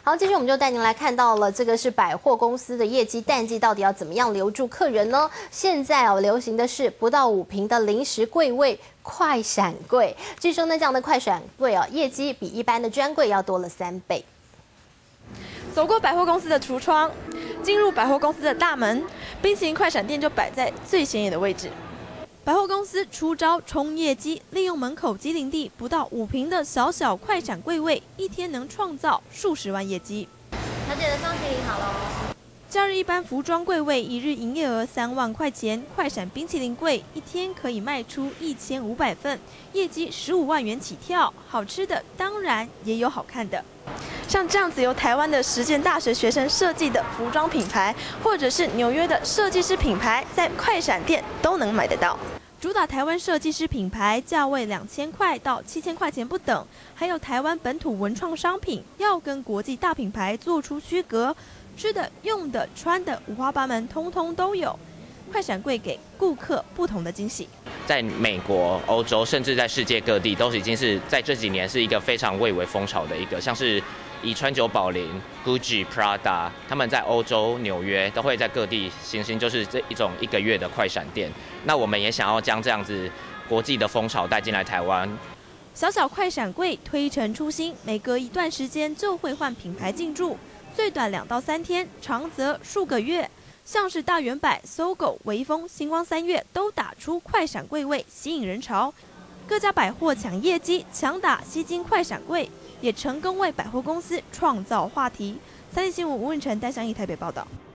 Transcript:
好，接着我们就带您来看到了，这个是百货公司的业绩淡季，到底要怎么样留住客人呢？现在流行的是不到5坪的零食柜位快闪柜，据说呢，这样的快闪柜业绩比一般的专柜要多了3倍。 走过百货公司的橱窗，进入百货公司的大门，冰淇淋快闪店就摆在最显眼的位置。百货公司出招冲业绩，利用门口机灵地不到5坪的小小快闪柜位，一天能创造数十万业绩。 小姐的双麒麟好喽。 假日一般服装柜位一日营业额3万块钱，快闪冰淇淋柜一天可以卖出1500份，业绩15万元起跳。好吃的当然也有好看的。像这样子由台湾的实践大学学生设计的服装品牌，或者是纽约的设计师品牌，在快闪店都能买得到。主打台湾设计师品牌，价位2000块到7000块钱不等，还有台湾本土文创商品，要跟国际大品牌做出区隔。吃的、用的、穿的，五花八门，通通都有。快闪柜给顾客不同的惊喜。 在美国、欧洲，甚至在世界各地，都已经是在这几年是一个非常蔚为风潮的一个，像是以川久保玲、Gucci、Prada， 他们在欧洲、纽约都会在各地行星，就是这一种1个月的快闪店。那我们也想要将这样子国际的风潮带进来台湾。 小小快闪柜推陈出新，每隔一段时间就会换品牌进驻，最短2到3天，长则数个月。像是大圆百、SOGO、微风、星光3月都打出快闪柜位，吸引人潮。各家百货抢业绩，强打吸金快闪柜，也成功为百货公司创造话题。3立新闻吴文成、戴相义台北报道。